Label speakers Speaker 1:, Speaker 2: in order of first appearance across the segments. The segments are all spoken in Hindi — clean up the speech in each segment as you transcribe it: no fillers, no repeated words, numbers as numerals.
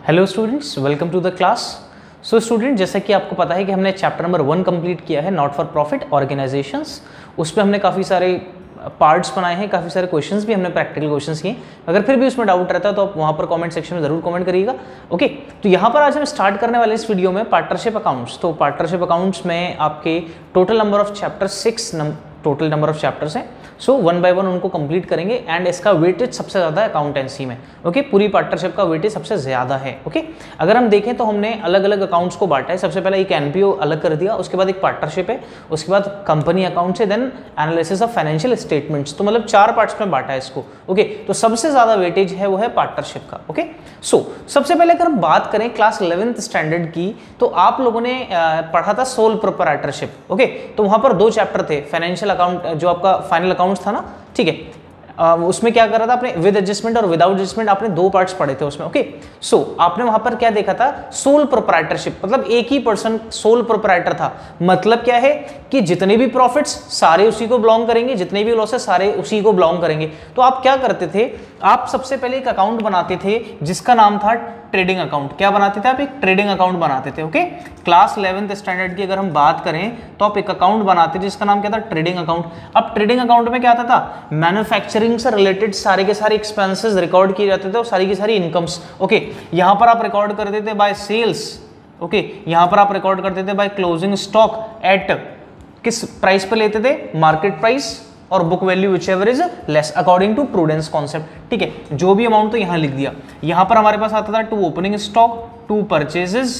Speaker 1: Hello students, welcome to the class. So student, जैसा कि आपको पता है कि हमने चैप्टर नंबर 1 कंप्लीट किया है, नॉट फॉर प्रॉफिट ऑर्गेनाइजेशंस। उस पर हमने काफ़ी सारे पार्ट्स बनाए हैं, काफ़ी सारे क्वेश्चंस भी हमने प्रैक्टिकल क्वेश्चंस किए। अगर फिर भी उसमें डाउट रहता है तो आप वहाँ पर कमेंट सेक्शन में ज़रूर कमेंट करिएगा। ओके, तो यहाँ पर आज हम स्टार्ट करने वाले इस वीडियो में पार्टनरशिप अकाउंट्स। तो पार्टनरशिप अकाउंट्स में आपके total number of chapter 6 total number of chapters हैं। सो 1 बाय 1 उनको कंप्लीट करेंगे एंड इसका वेटेज सबसे ज़्यादा है अकाउंटेंसी में। ओके, पूरी पार्टनरशिप का वेटेज सबसे ज़्यादा है। ओके, अगर हम देखें तो हमने अलग अलग अकाउंट्स को बांटा है। सबसे पहले एक एनपीओ अलग कर दिया, उसके बाद एक पार्टनरशिप है, उसके बाद कंपनी अकाउंट है, then analysis of financial statements. तो मतलब 4 पार्ट्स में बांटा है इसको। ओके, तो सबसे ज़्यादा वेटेज है वो है पार्टनरशिप का। ओके, सो सबसे पहले अगर हम बात करें क्लास 11th स्टैंडर्ड की, तो आप लोगों ने पढ़ा था सोल प्रोप्राइटरशिप। ओके, तो वहाँ पर 2 चैप्टर थे, फाइनेंशियल अकाउंट जो आपका फाइनल अकाउंट्स था ना, ठीक है, उसमें क्या करा था आपने, विद एडजस्टमेंट और विदाउट एडजस्टमेंट आपने 2 पार्ट्स पढ़े थे उसमें। ओके, सो आपने वहां पर क्या देखा था, सोल प्रोप्राइटरशिप, मतलब एक ही पर्सन सोल प्रोप्राइटर था। मतलब क्या है कि जितने भी प्रॉफिट्स सारे उसी को बिलोंग करेंगे, जितने भी लॉसेस सारे उसी को बिलोंग करेंगे। तो आप क्या करते थे, आप सबसे पहले एक अकाउंट बनाते थे जिसका नाम था ट्रेडिंग अकाउंट। क्या बनाते थे आप, एक ट्रेडिंग अकाउंट बनाते थे। ओके, क्लास 11th स्टैंडर्ड की अगर हम बात करें तो आप एक अकाउंट बनाते थे जिसका नाम क्या था, ट्रेडिंग अकाउंट। अब ट्रेडिंग अकाउंट में क्या आता था, मैन्युफैक्चरिंग से रिलेटेड सारे के सारे एक्सपेंसेस रिकॉर्ड किए जाते थे और सारी की सारी इनकम्स। ओके, यहां पर आप रिकॉर्ड करते थे बाय सेल्स। ओके, यहां पर आप रिकॉर्ड करते थे बाय क्लोजिंग स्टॉक एट, किस प्राइस पे लेते थे, मार्केट प्राइस, और book value which ever is less according to prudence concept. ठीक है, जो भी अमाउंट तो यहां लिख दिया। यहां पर हमारे पास आता था 2 ओपनिंग स्टॉक, 2 परचेजेस,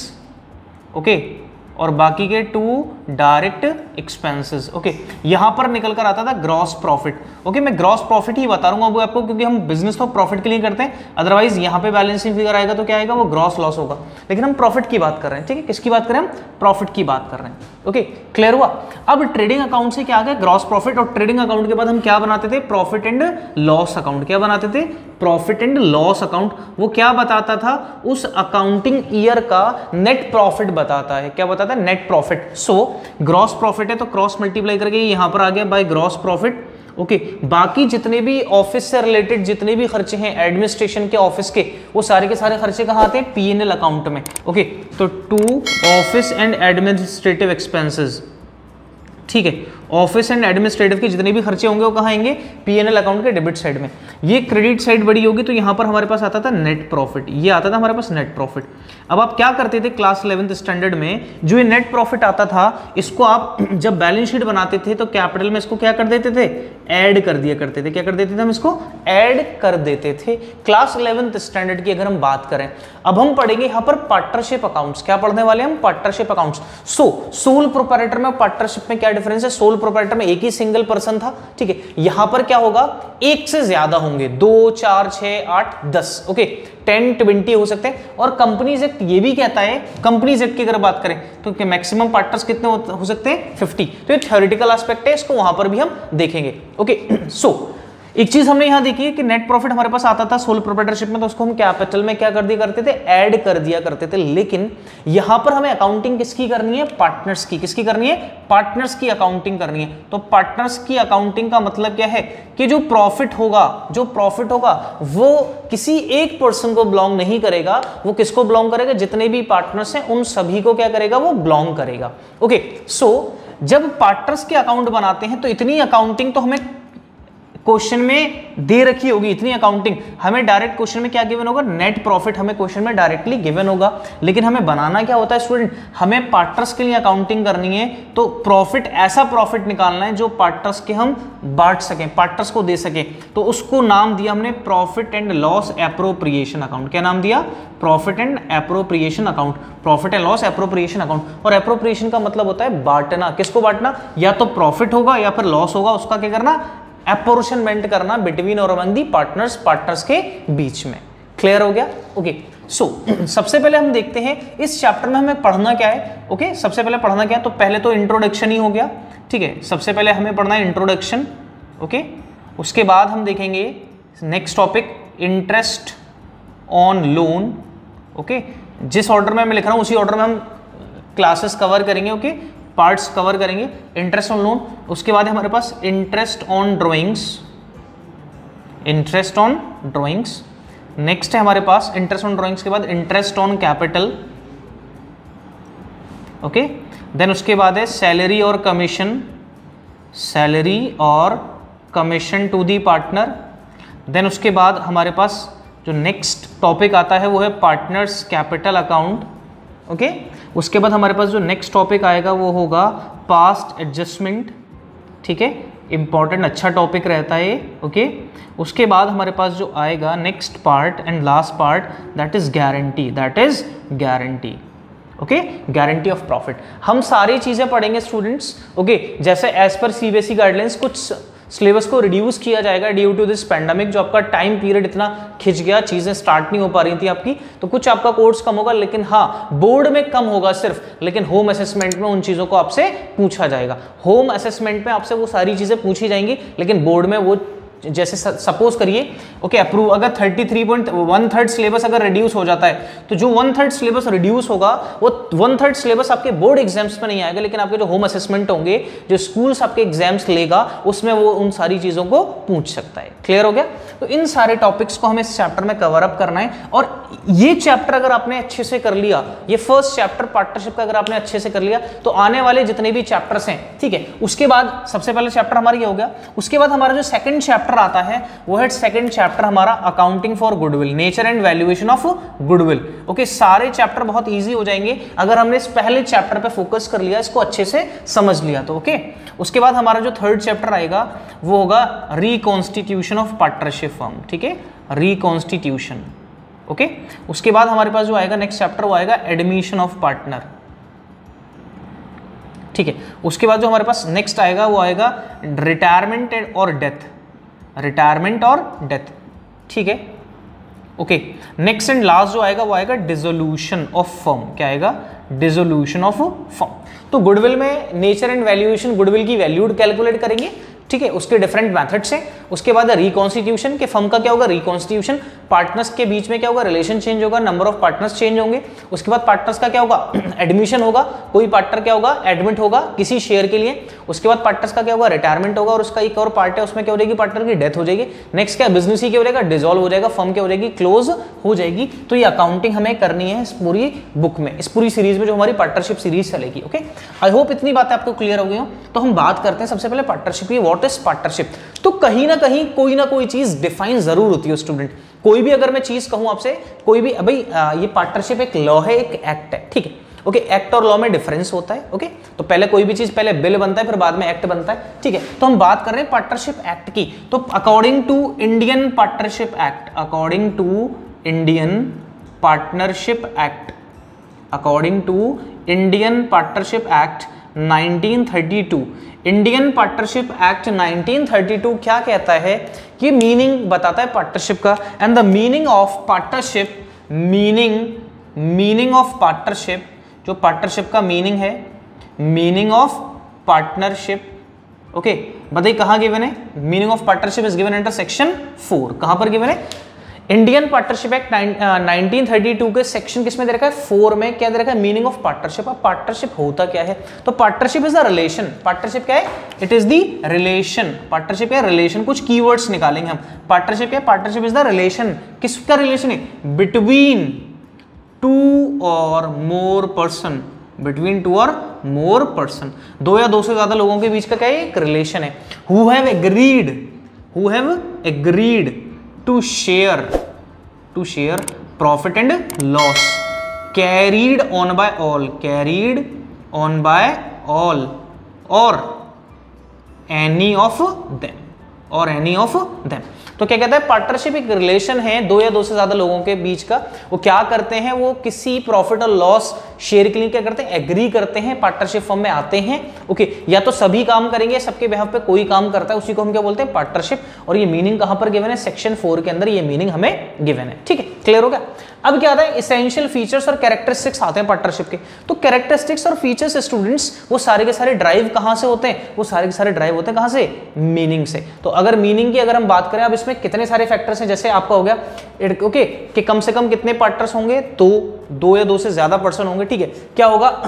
Speaker 1: ओके, और बाकी के 2 डायरेक्ट एक्सपेंसेस। ओके, यहां पर निकल कर आता था ग्रॉस प्रॉफिट। ओके, मैं ग्रॉस प्रॉफिट ही बता रहा हूं आपको, क्योंकि हम बिजनेस तो प्रॉफिट के लिए करते हैं, अदरवाइज यहां पे बैलेंसिंग फिगर आएगा तो क्या आएगा, वो ग्रॉस लॉस होगा। लेकिन हम प्रॉफिट की बात कर रहे हैं। ठीक है, किसकी बात कर रहे हैं हम, प्रॉफिट की बात कर रहे हैं। ओके, क्लियर हुआ। अब ट्रेडिंग अकाउंट से क्या आ गया, ग्रॉस प्रॉफिट, और ट्रेडिंग अकाउंट के बाद हम क्या बनाते थे, प्रॉफिट एंड लॉस अकाउंट। क्या बनाते थे, प्रॉफिट एंड लॉस अकाउंट। वो क्या बताता था, उस अकाउंटिंग ईयर का नेट प्रॉफिट बताता है। क्या बताता है, net profit. So gross profit है तो क्रॉस मल्टीप्लाई करके यहां पर आ गया बाय ग्रॉस प्रॉफिट। ओके, बाकी जितने भी ऑफिस से रिलेटेड जितने भी खर्चे हैं एडमिनिस्ट्रेशन के, ऑफिस के, वो सारे के सारे खर्चे कहां आते हैं, पीएनएल अकाउंट में। ओके, तो 2 ऑफिस एंड एडमिनिस्ट्रेटिव एक्सपेंसेस। ठीक है, ऑफिस एंड एडमिनिस्ट्रेटिव के जितने भी खर्चे होंगे वो कहाँ आएंगे, पीएनएल अकाउंट के डेबिट साइड में। ये क्रेडिट साइड बड़ी होगी तो यहाँ पर हमारे पास आता था नेट प्रॉफिट। ये आता था हमारे पास नेट प्रॉफिट। अब आप क्या करते थे क्लास 11th स्टैंडर्ड में, जो ये नेट प्रॉफिट आता था, इसको आप जब बैलेंस शीट बनाते थे तो कैपिटल में इसको क्या कर देते थे, ऐड कर दिया करते थे। क्या कर देते थे हम, इसको ऐड कर देते थे। क्लास 11th स्टैंडर्ड की अगर हम बात करें, अब हम पढ़ेंगे यहाँ पर पार्टनरशिप अकाउंट्स। क्या पढ़ने वाले हम, partnership accounts. So sole proprietor में पार्टनरशिप में क्या डिफरेंस है, सोल प्रोप्राइटर में एक ही सिंगल पर्सन था। ठीक है, यहां पर क्या होगा, एक से ज्यादा होंगे, 2, 4, 6, 8, 10। ओके, 10, 20 हो सकते हैं। और कंपनीज एक्ट ये भी कहता है, कंपनीज एक्ट की अगर बात करें तो मैक्सिमम पार्टनर्स कितने हो सकते हैं, 50। तो ये थ्योरेटिकल एस्पेक्ट है, इसको वहां पर भी हम देखेंगे। ओके, सो एक चीज हमने यहां देखी है कि नेट प्रॉफिट हमारे पास आता था सोल प्रोप्राइटरशिप में, तो उसको हम कैपिटल में क्या कर दिया करते थे, ऐड कर दिया करते थे। लेकिन यहां पर हमें अकाउंटिंग किसकी करनी है, पार्टनर्स की। किसकी करनी है, पार्टनर्स की अकाउंटिंग करनी है। तो पार्टनर्स की अकाउंटिंग का मतलब क्या है कि जो प्रॉफिट होगा वो किसी एक पर्सन को बिलोंग नहीं करेगा, वो किसको बिलोंग करेगा, जितने भी पार्टनर्स हैं उन सभी को क्या करेगा, वो बिलोंग करेगा। ओके, सो जब पार्टनर्स के अकाउंट बनाते हैं तो इतनी अकाउंटिंग तो हमें क्वेश्चन में दे रखी होगी, इतनी अकाउंटिंग हमें डायरेक्ट क्वेश्चन में क्या गिवन होगा, नेट प्रॉफिट हमें क्वेश्चन में डायरेक्टली गिवन होगा। लेकिन हमें बनाना क्या होता है स्टूडेंट, हमें पार्टनर्स के लिए अकाउंटिंग करनी है, तो प्रॉफिट, ऐसा प्रॉफिट निकालना है जो पार्टनर्स के हम बांट सकें, पार्टनर्स को दे सकें। तो उसको नाम दिया हमने profit and loss appropriation account. क्या नाम दिया, profit and appropriation account, profit and loss appropriation account. और एप्रोप्रिएशन का मतलब होता है बांटना। किसको बांटना, या तो प्रॉफिट होगा या फिर लॉस होगा, उसका क्या करना, अपॉर्चनमेंट करना बिटवीन और अमंग दी पार्टनर्स, पार्टनर्स के बीच में। क्लियर हो गया। ओके, सो सबसे पहले हम देखते हैं इस चैप्टर में हमें पढ़ना क्या है। ओके, सबसे पहले पढ़ना क्या है, तो पहले तो इंट्रोडक्शन ही हो गया। ठीक है, सबसे पहले हमें पढ़ना है इंट्रोडक्शन। ओके, उसके बाद हम देखेंगे next topic, interest on loan. Okay, जिस ऑर्डर में मैं लिख रहा हूं उसी ऑर्डर में हम क्लासेस कवर करेंगे। ओके, पार्ट्स कवर करेंगे। इंटरेस्ट ऑन लोन, उसके बाद हमारे पास इंटरेस्ट ऑन ड्राइंग्स, नेक्स्ट है हमारे पास इंटरेस्ट ऑन ड्रॉइंग्स के बाद interest on capital, okay. Then उसके बाद है सैलरी और कमीशन, सैलरी और commission to the partner. Then उसके बाद हमारे पास जो नेक्स्ट टॉपिक आता है वो है पार्टनर्स कैपिटल अकाउंट, ओके। उसके बाद हमारे पास जो नेक्स्ट टॉपिक आएगा वो होगा पास्ट एडजस्टमेंट, ठीक है, इंपॉर्टेंट अच्छा टॉपिक रहता है ये, ओके। उसके बाद हमारे पास जो आएगा next part and last part that is guarantee, that is guarantee, okay, guarantee of profit. हम सारी चीजें पढ़ेंगे स्टूडेंट्स, ओके। जैसे एज पर सीबीएसई गाइडलाइंस कुछ सिलेबस को रिड्यूस किया जाएगा ड्यू टू दिस पैंडेमिक, जो आपका टाइम पीरियड इतना खिंच गया, चीजें स्टार्ट नहीं हो पा रही थी आपकी, तो कुछ आपका कोर्स कम होगा, लेकिन हाँ बोर्ड में कम होगा सिर्फ, लेकिन होम असेसमेंट में उन चीजों को आपसे पूछा जाएगा। होम असेसमेंट में आपसे वो सारी चीजें पूछी जाएंगी, लेकिन बोर्ड में वो जैसे सपोज करिए, ओके, अप्रूव अगर 33.1/3 सिलेबस अगर रिड्यूस हो जाता है, तो जो 1/3 सिलेबस रिड्यूस होगा वो 1/3 सिलेबस आपके बोर्ड एग्जाम्स में नहीं आएगा, लेकिन आपके जो होम असेसमेंट होंगे, जो स्कूल्स आपके एग्जाम्स लेगा, उसमें वो उन सारी चीजों को पूछ सकता है। क्लियर हो गया? तो इन सारे टॉपिक्स को हमें इस चैप्टर में कवर अप करना है, और ये चैप्टर अगर आपने अच्छे से कर लिया, ये फर्स्ट चैप्टर पार्टनरशिप का अगर आपने अच्छे से कर लिया, तो आने वाले जितने भी चैप्टर्स हैं, ठीक है, उसके बाद सबसे पहले चैप्टर हमारा ये हो गया। उसके बाद हमारा जो सेकंड चैप्टर आता है वो है सेकंड चैप्टर हमारा accounting for goodwill, nature and valuation of goodwill, okay. सारे चैप्टर बहुत इजी हो जाएंगे अगर हमने इस पहले चैप्टर पे फोकस कर लिया, इसको अच्छे से समझ लिया तो, ओके। उसके बाद हमारा जो थर्ड चैप्टर आएगा वो होगा रिकॉन्स्टिट्यूशन ऑफ पार्टनरशिप फर्म, ठीक है, रिकॉन्स्टिट्यूशन, ओके। उसके बाद हमारे पास जो आएगा नेक्स्ट चैप्टर वो आएगा एडमिशन ऑफ पार्टनर, ठीक है। उसके बाद जो हमारे पास नेक्स्ट आएगा वो आएगा रिटायरमेंट और डेथ, रिटायरमेंट और डेथ, ठीक है, ओके। नेक्स्ट एंड लास्ट जो आएगा वो आएगा डिसोल्यूशन ऑफ फर्म, क्या आएगा? Dissolution of firm. तो गुडविल में नेचर एंड वैल्यूएशन, गुडविल की वैल्यू कैलकुलेट करेंगे, ठीक है, उसके डिफरेंट मेथड्स हैं। उसके बाद रिकॉन्स्टिट्यूशन के फर्म का क्या होगा? रिकॉन्स्टिट्यूशन, पार्टनर्स के बीच में क्या होगा? रिलेशन चेंज होगा, नंबर ऑफ पार्टनर्स चेंज होंगे। उसके बाद पार्टनर्स का क्या होगा? एडमिशन होगा, कोई पार्टनर क्या होगा? एडमिट होगा किसी शेयर के लिए। उसके बाद पार्टनर्स का क्या होगा? रिटायरमेंट होगा, और उसका एक और पार्ट है उसमें क्या हो जाएगी? पार्टनर की डेथ हो जाएगी। नेक्स्ट क्या? बिजनेस ही क्या हो जाएगा? डिसॉल्व हो जाएगा, फर्म क्या हो जाएगी? क्लोज हो जाएगी। तो ये अकाउंटिंग हमें करनी है इस पूरी बुक में, इस पूरी सीरीज में जो हमारी पार्टनरशिप सीरीज चलेगी, ओके। आई होप इतनी बातें आपको क्लियर हो गई हो। तो हम बात करते हैं सबसे पहले पार्टनरशिप की। What is partnership? तो कहीं ना कहीं कोई ना कोई चीज डिफाइन जरूर होती है स्टूडेंट। कोई भी अगर मैं चीज कहूं आपसे, कोई भी भाई ये पार्टनरशिप एक लॉ है, एक एक्ट है, ठीक है, ओके। एक्ट और लॉ में डिफरेंस होता है, ओके। तो पहले कोई भी चीज, पहले बिल बनता है फिर बाद में एक्ट बनता है, ठीक है। तो हम बात कर रहे हैं पार्टनरशिप एक्ट की। तो according to Indian partnership act, according to Indian partnership act, according to Indian partnership act 1932, Indian partnership act 1932 क्या कहता है कि मीनिंग बताता है पार्टनरशिप का। And the meaning of partnership, meaning of partnership, जो पार्टनरशिप का मीनिंग है, मीनिंग ऑफ पार्टनरशिप, ओके, बताइए कहां गिवन है? Meaning of partnership is given under section 4। कहां पर गिवन है? इंडियन पार्टनरशिप एक्ट 1932 के सेक्शन किसमें दे रखा है? 4 में। क्या दे रखा है? Meaning of partnership. अब पार्टनरशिप होता क्या है? तो partnership is the relation. Partnership क्या है? It is the relation. Partnership क्या है? रिलेशन। कुछ कीवर्ड्स निकालेंगे हम। पार्टनरशिप क्या है? Partnership is the relation. किसका रिलेशन है? बिटवीन टू और मोर पर्सन, बिटवीन टू और मोर पर्सन, दो या दो से ज्यादा लोगों के बीच का क्या है? एक रिलेशन है। Who have agreed to share profit and loss carried on by all or any of them। तो क्या कहता है? पार्टनरशिप एक रिलेशन है दो या दो से ज्यादा लोगों के बीच का। वो क्या करते हैं? वो किसी प्रॉफिट और लॉस शेयर के लिए क्या करते हैं? एग्री करते हैं, पार्टनरशिप फॉर्म में आते हैं, ओके। या तो सभी काम करेंगे, सबके बिहाफ पे कोई काम करता है, उसी को हम क्या बोलते हैं? पार्टनरशिप। और ये मीनिंग कहां पर गिवन है? सेक्शन 4 के अंदर ये मीनिंग हमें गिवन है, ठीक है। क्लियर हो गया? अब क्या आता है? एसेंशियल फीचर्स और कैरेक्टरिस्टिक्स आते हैं पार्टनरशिप के। तो कैरेक्टरिस्टिक्स और फीचर्स स्टूडेंट्स वो सारे के सारे ड्राइव कहां से होते हैं? वो सारे के सारे ड्राइव होते हैं कहां से? मीनिंग से। तो अगर मीनिंग की अगर हम बात करें, अब इसमें कितने सारे फैक्टर्स हैं, जैसे आपका हो गया ओके कि कम से कम कितने पार्टनर्स होंगे? तो दो या दो से ज्यादा पर्सन होंगे, ठीक है। क्या होगा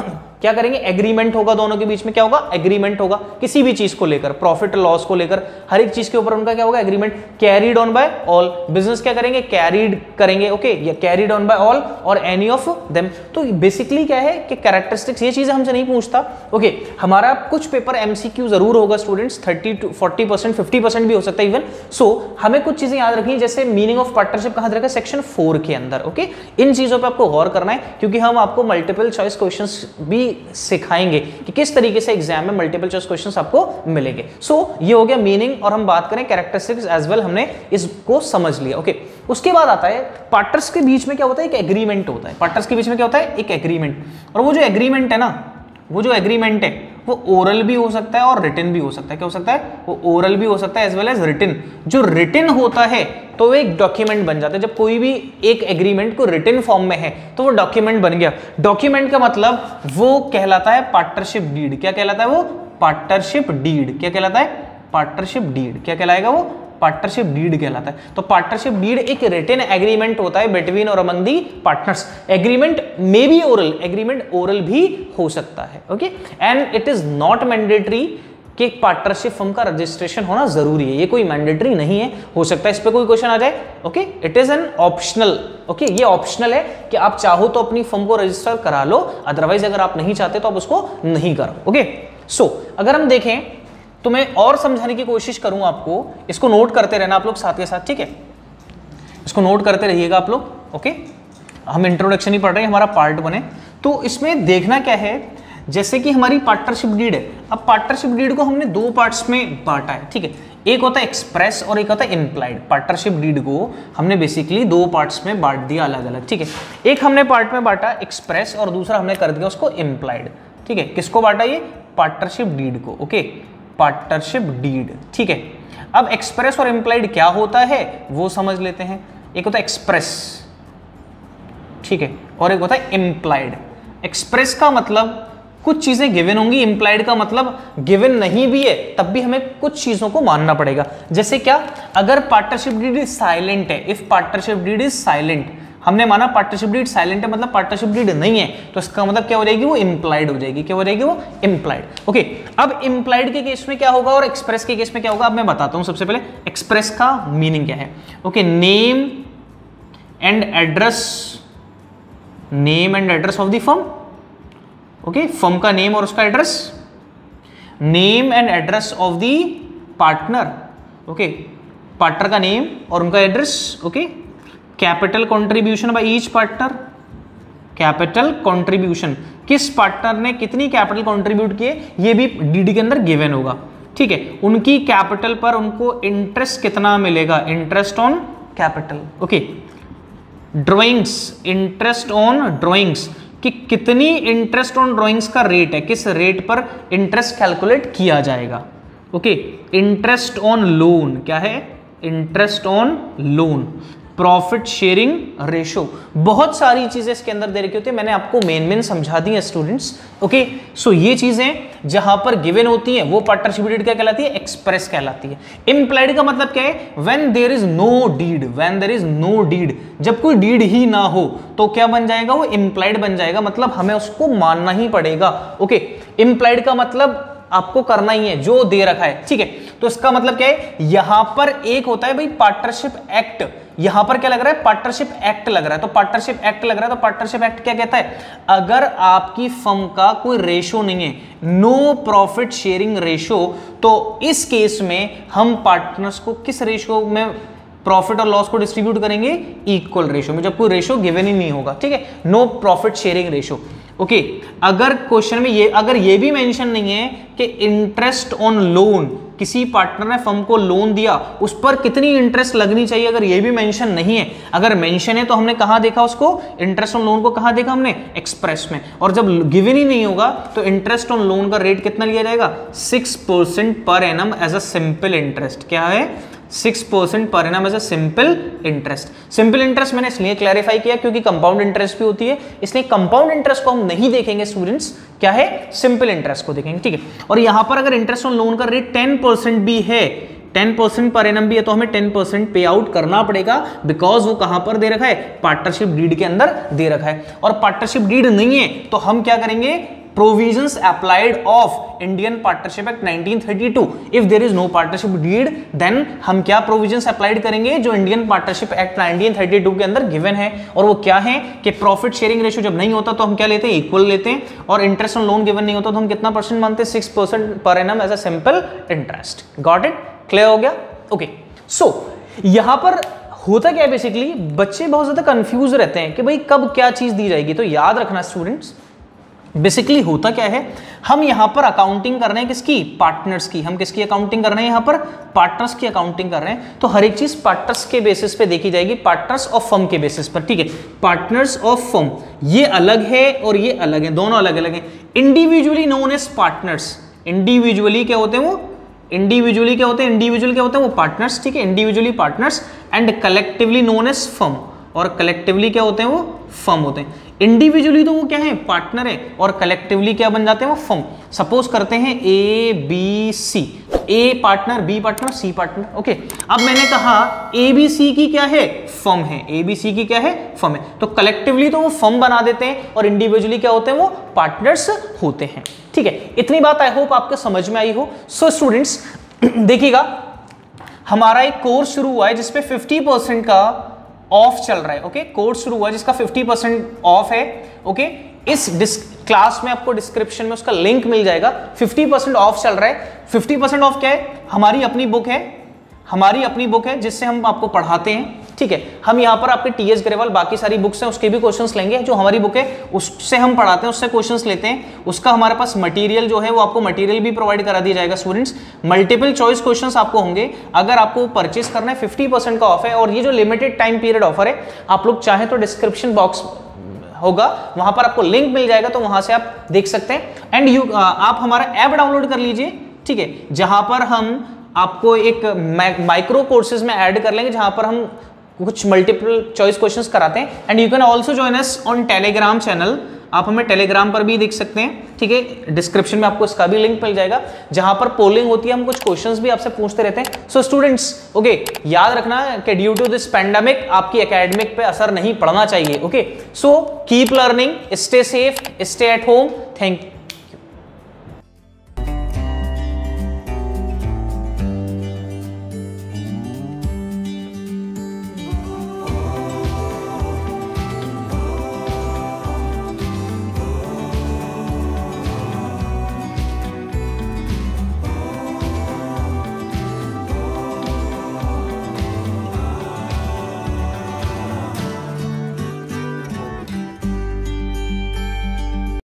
Speaker 1: क्या करेंगे, एग्रीमेंट होगा दोनों के बीच में, क्या होगा, एग्रीमेंट होगा किसी भी चीज को लेकर, प्रॉफिट लॉस को लेकर, हर एक चीज के ऊपर उनका क्या होगा, agreement. Carried on by all, business क्या करेंगे, कैरीड करेंगे, ओके, या कैरीड ऑन बाय ऑल और एनी ऑफ देम। तो बेसिकली क्या है कि कैरेक्टरिस्टिक्स, ये चीजें हमसे नहीं पूछता, ओके। हमारा कुछ पेपर एमसीक्यू जरूर होगा स्टूडेंट्स, 30 to 40%, 50% भी हो सकता है इवन। सो हमें कुछ चीजें याद रखनी, जैसे मीनिंग ऑफ पार्टनरशिप कहां रखा है, सेक्शन 4 के अंदर, ओके। इन चीजों पे आपको गौर करना है, क्योंकि हम आपको मल्टीपल चॉइस क्वेश्चंस भी सिखाएंगे कि किस तरीके से एग्जाम में मल्टीपल चॉइस क्वेश्चंस आपको मिलेंगे। सो ये हो गया मीनिंग, और हम बात करें कैरेक्टरिस्टिक्स एज वेल, हमने इसको समझ लिया, ओके। उसके बाद आता है पार्टनर्स के बीच में क्या होता है, एक एग्रीमेंट होता है। पार्टनर्स के बीच में क्या होता है, एक एग्रीमेंट। और वो जो एग्रीमेंट है ना, वो जो एग्रीमेंट है वो ओरल भी हो सकता है और रिटन भी हो सकता है। क्या हो सकता है, वो ओरल भी हो सकता है एज वेल एज रिटन। जो रिटन होता है तो वो एक डॉक्यूमेंट बन जाता है। जब कोई भी एक एग्रीमेंट को रिटन फॉर्म में है तो वो डॉक्यूमेंट बन गया। डॉक्यूमेंट का मतलब वो कहलाता है पार्टनरशिप डीड। क्या कहलाता है वो, पार्टनरशिप डीड। क्या कहलाता है, पार्टनरशिप डीड। क्या कहलाएगा वो, पार्टनरशिप डीड कहलाता है। तो पार्टनरशिप डीड एक रिटन एग्रीमेंट होता है बिटवीन और among the partners. Agreement may be oral, agreement oral भी हो सकता है, okay. And it is not mandatory कि पार्टनरशिप फर्म का रजिस्ट्रेशन होना जरूरी है, ये कोई मैंडेटरी नहीं है। हो सकता है इस पे कोई क्वेश्चन आ जाए, okay. It is an optional, okay. ये ऑप्शनल है कि आप चाहो तो अपनी फर्म को रजिस्टर करा लो, अदरवाइज अगर आप नहीं चाहते तो आप उसको नहीं करो, ओके। सो अगर हम देखें तो मैं और समझाने की कोशिश करूं आपको, इसको नोट करते रहना आप लोग साथ के साथ, ठीक है। इसको नोट करते रहिएगा आप लोग, ओके। हम इंट्रोडक्शन ही पढ़ रहे हैं, हमारा पार्ट 1 है। तो इसमें देखना क्या है, जैसे कि हमारी पार्टनरशिप डीड है। अब पार्टनरशिप डीड को हमने 2 पार्ट्स में बांटा है, ठीक है। एक होता है एक्सप्रेस और एक होता है इम्प्लाइड। पार्टनरशिप डीड को हमने बेसिकली 2 पार्ट्स में बांट दिया अलग अलग, ठीक है। एक हमने पार्ट में बांटा एक्सप्रेस और दूसरा हमने कर दिया उसको इम्प्लाइड, ठीक है। किसको बांटा, ये पार्टनरशिप डीड को, ओके, पार्टनरशिप डीड, ठीक है। अब एक्सप्रेस और इम्प्लाइड क्या होता है वो समझ लेते हैं। एक होता है एक्सप्रेस, ठीक है, और एक होता है इम्प्लाइड। एक्सप्रेस का मतलब कुछ चीजें गिवन होंगी, इम्प्लाइड का मतलब गिवन नहीं भी है तब भी हमें कुछ चीजों को मानना पड़ेगा। जैसे क्या, अगर पार्टनरशिप डीड इज साइलेंट है, if partnership deed is silent, हमने माना पार्टनरशिप डीड साइलेंट है मतलब पार्टनरशिप डीड नहीं है, तो इसका मतलब क्या हो जाएगी, वो इम्प्लाइड हो जाएगी। क्या हो जाएगी, वो इम्प्लाइड, ओके। अब इम्प्लाइड के केस में क्या होगा और एक्सप्रेस के केस में क्या होगा, अब मैं बताता हूं। सबसे पहले एक्सप्रेस का मीनिंग क्या है, okay. Name and address, name and address of the firm, okay. Firm का नेम और उसका address, name and address of the partner, okay, partner का नेम और उनका address, okay. Capital contribution by each partner, capital contribution, किस पार्टनर ने कितनी कैपिटल कंट्रीब्यूट किए ये भी डीडी के अंदर गिवन होगा, ठीक है। उनकी कैपिटल पर उनको इंटरेस्ट कितना मिलेगा, interest on capital, okay. Drawings, interest on drawings, कि कितनी इंटरेस्ट ऑन ड्राइंग्स का रेट है, किस रेट पर इंटरेस्ट कैलकुलेट किया जाएगा, ओके। इंटरेस्ट ऑन लोन, क्या है, interest on loan. Profit sharing ratio, बहुत सारी चीजें इसके अंदर दे रखी होती है, मैंने आपको मेन समझा दी है स्टूडेंट्स, ओके। सो ये चीजें जहां पर गिवन होती हैं वो पार्टनरशिप डीड क्या कहलाती है, एक्सप्रेस कहलाती है। इम्प्लाइड का मतलब क्या है, when there is no deed, when there is no deed, जब कोई डीड ही ना हो तो क्या बन जाएगा, वो इम्प्लाइड बन जाएगा, मतलब हमें उसको मानना ही पड़ेगा, ओके। इम्प्लाइड का मतलब आपको करना ही है जो दे रखा है, ठीक है। तो इसका मतलब क्या है, यहां पर एक होता है भाई पार्टनरशिप एक्ट, यहां पर क्या लग रहा है, पार्टनरशिप एक्ट लग रहा है। तो पार्टनरशिप एक्ट लग रहा है, तो पार्टनरशिप एक्ट क्या कहता है, अगर आपकी फर्म का कोई रेशो नहीं है, नो प्रॉफिट शेयरिंग रेशो, तो इस केस में हम पार्टनर्स को किस रेशो में प्रॉफिट और लॉस को डिस्ट्रीब्यूट करेंगे, इक्वल रेशो में, जब कोई रेशो गिवन ही नहीं होगा, ठीक है। No profit sharing ratio, okay. अगर क्वेश्चन में ये, अगर ये भी मेंशन नहीं है कि इंटरेस्ट ऑन लोन, किसी पार्टनर ने फर्म को लोन दिया उस पर कितनी इंटरेस्ट लगनी चाहिए, अगर ये भी मेंशन नहीं है, अगर मेंशन है तो हमने कहां देखा उसको, इंटरेस्ट ऑन लोन को कहां देखा हमने, एक्सप्रेस में। और जब गिवन ही नहीं होगा तो इंटरेस्ट ऑन लोन का रेट कितना लिया जाएगा, 6% per annum as a simple interest. क्या है, 6% per annum as a simple interest. Simple interest मैंने इसलिए क्लैरिफाई किया क्योंकि कंपाउंड इंटरेस्ट भी होती है, इसलिए कंपाउंड इंटरेस्ट को हम नहीं देखेंगे स्टूडेंट्स, क्या है, सिंपल इंटरेस्ट को देखेंगे, ठीक है। और यहां पर अगर इंटरेस्ट ऑन लोन का रेट 10% भी है, 10% पर एनम भी है, तो हमें 10% पे आउट करना पड़ेगा, बिकॉज वो कहां पर दे रखा है, पार्टनरशिप डीड के अंदर दे रखा है। और पार्टनरशिप डीड नहीं है तो हम क्या करेंगे, provisions applied of Indian partnership act 1932। If there is no partnership deed then हम क्या प्रोविजंस अप्लाइड करेंगे जो इंडियन पार्टनरशिप एक्ट 1932 के अंदर गिवन है, और वो क्या है कि प्रॉफिट शेयरिंग रेशियो जब नहीं होता तो हम क्या लेते हैं, इक्वल लेते हैं, और इंटरेस्ट ऑन लोन गिवन नहीं होता तो हम कितना परसेंट मानते हैं, 6% per annum as a simple interest. Got it, clear हो गया? ओके, सो यहां पर होता क्या है, बेसिकली बच्चे बहुत ज्यादा कंफ्यूज रहते हैं कि भाई कब क्या चीज दी जाएगी। तो याद रखना स्टूडेंट्स, बेसिकली होता क्या है, हम यहां पर अकाउंटिंग कर रहे हैं किसकी, पार्टनर्स की। हम किसकी अकाउंटिंग कर रहे हैं, यहां पर पार्टनर्स की अकाउंटिंग कर रहे हैं। तो हर एक चीज पार्टनर्स के बेसिस पे देखी जाएगी, पार्टनर्स ऑफ फर्म के बेसिस पर, ठीक है। पार्टनर्स ऑफ फर्म ये अलग है और ये अलग है, दोनों अलग अलग है। Individually known as partners, individually क्या होते हैं वो, इंडिविजुअली क्या होते हैं, इंडिविजुअल क्या होते हैं वो पार्टनर्स, ठीक है, individually partners, and collectively known as firm, और कलेक्टिवली क्या होते हैं वो फर्म होते हैं। इंडिविजुअली तो वो क्या है, पार्टनर है, और कलेक्टिवली क्या बन जाते हैं वो फर्म। सपोज करते हैं A B C, A partner, B partner, C partner, okay. अब मैंने कहा ए बी सी की क्या है, फर्म है, ए बी सी की क्या है, फर्म है। तो कलेक्टिवली तो वो फर्म बना देते हैं और इंडिविजुअली क्या होते हैं वो पार्टनर्स होते हैं, ठीक है। इतनी बात आई होप आपको समझ में आई हो। सो स्टूडेंट्स देखिएगा, हमारा एक कोर्स शुरू हुआ है जिसपे 50% का ऑफ चल रहा है, ओके। कोर्स शुरू हुआ है जिसका 50% ऑफ है, ओके। इस क्लास में आपको डिस्क्रिप्शन में उसका लिंक मिल जाएगा। 50% ऑफ चल रहा है। 50% ऑफ क्या है, हमारी अपनी बुक है, हमारी अपनी बुक है जिससे हम आपको पढ़ाते हैं, ठीक है। हम यहाँ पर आपके टीएस ग्रेवाल बाकी सारी बुक्स हैं उसके भी क्वेश्चंस लेंगे। जो हमारी बुक है उससे हम पढ़ाते हैं, उससे क्वेश्चंस लेते हैं। उसका हमारे पास मटेरियल जो है वो आपको मटेरियल भी प्रोवाइड करा दिया जाएगा स्टूडेंट्स। मल्टीपल चॉइस क्वेश्चंस आपको होंगे। अगर आपको परचेस करना है 50% का ऑफ है, और ये जो लिमिटेड टाइम पीरियड ऑफर है, आप लोग चाहें तो डिस्क्रिप्शन बॉक्स होगा, वहां पर आपको लिंक मिल जाएगा, तो वहां से आप देख सकते हैं। एंड आप हमारा ऐप डाउनलोड कर लीजिए, ठीक है, जहां पर हम आपको एक माइक्रो कोर्सेज में ऐड कर लेंगे जहां पर हम कुछ मल्टीपल चॉइस क्वेश्चंस कराते हैं। And you can also join us on Telegram channel, आप हमें टेलीग्राम पर भी देख सकते हैं, ठीक है। डिस्क्रिप्शन में आपको इसका भी लिंक मिल जाएगा जहां पर पोलिंग होती है, हम कुछ क्वेश्चंस भी आपसे पूछते रहते हैं। सो स्टूडेंट्स, ओके, याद रखना कि ड्यू टू दिस पैंडेमिक आपकी एकेडमिक पे असर नहीं पड़ना चाहिए, okay. So keep learning, stay safe, stay at home, thank